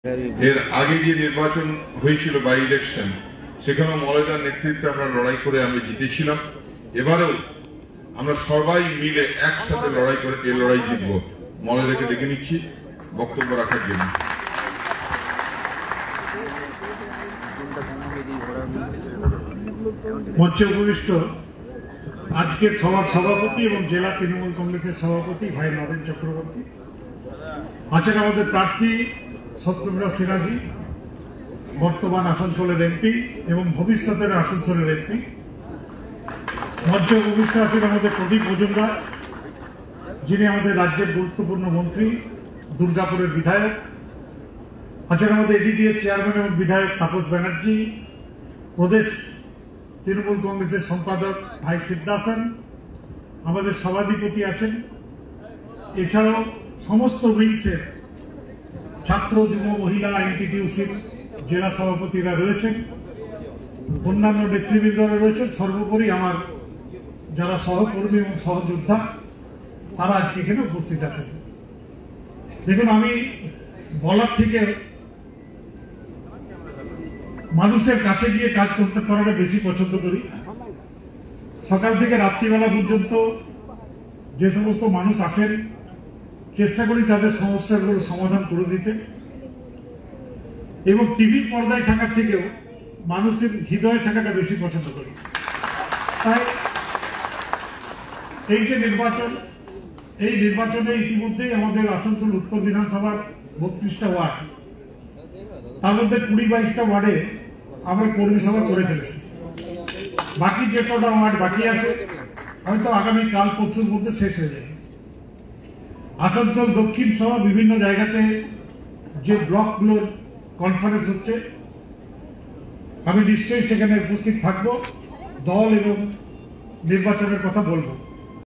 এর আগে যে নির্বাচন হয়েছিল বাই ইলেকশন, সেখানেও মলয়দার নেতৃত্বে আমরা লড়াই করে আমরা জিতেছিলাম। এবারেও আমরা সবাই মিলে একসাথে লড়াই করে এই লড়াই জিতবো। মলয়দাকে ডেকে নিচ্ছি বক্তব্য রাখার জন্য। মঞ্চে উপবিষ্ট আজকের সভার সভাপতি এবং জেলা তৃণমূল কংগ্রেসের সভাপতি ভাই নরেন চক্রবর্তী, আছেন আমাদের প্রার্থী সত্যব্রত সিরাজি, বর্তমান আসানসোলের এমপি এবং ভবিষ্যতের আসানসোলের এমপি। মঞ্চে উপবিষ্ট আছেন আমাদের প্রদীপ মজুমদার, যিনি আমাদের রাজ্যের গুরুত্বপূর্ণ মন্ত্রী, দুর্গাপুরের বিধায়ক। আছেন আমাদের এডিডিএর চেয়ারম্যান এবং বিধায়ক তাপস ব্যানার্জি, প্রদেশ তৃণমূল কংগ্রেসের সম্পাদক ভাই সিদ্ধাসন, আমাদের সভাধিপতি আছেন। এছাড়াও সমস্ত উইংসের ছাত্র, যুব, মহিলা, এনটিটিউসির জেলা সভাপতিরা রয়েছেন, অন্যান্য নেতৃবৃন্দরা রয়েছেন। সর্বোপরি আমার যারা সহকর্মী এবং সহযোদ্ধা, তারা আজকে এখানে উপস্থিত আছেন। দেখুন, আমি বলার থেকে মানুষের কাছে গিয়ে কাজ করতে করাটা বেশি পছন্দ করি। সকাল থেকে রাত্রিবেলা পর্যন্ত যে সমস্ত মানুষ আসেন, চেষ্টা করি তাদের সমস্যাগুলো সমাধান করে দিতে, এবং টিভির পর্দায় থাকার থেকেও মানুষের হৃদয়ে থাকাটা বেশি পছন্দ করি। তাই এই যে নির্বাচন, এই নির্বাচনে ইতিমধ্যেই আমাদের আসানসোল উত্তর বিধানসভার 32টা ওয়ার্ড, তার মধ্যে 20-22টা ওয়ার্ডে আমরা কর্মী সভা করে ফেলেছি। বাকি যে কটা ওয়ার্ড বাকি আছে হয়তো আগামী কাল পরশুর মধ্যে শেষ হয়ে যাবে। আসানসোল দক্ষিণ সহ বিভিন্ন জায়গাতে যে ব্লকগুলোর কনফারেন্স হচ্ছে, আমি নিশ্চয়ই সেখানে উপস্থিত থাকবো, দল এবং নির্বাচনের কথা বলবো।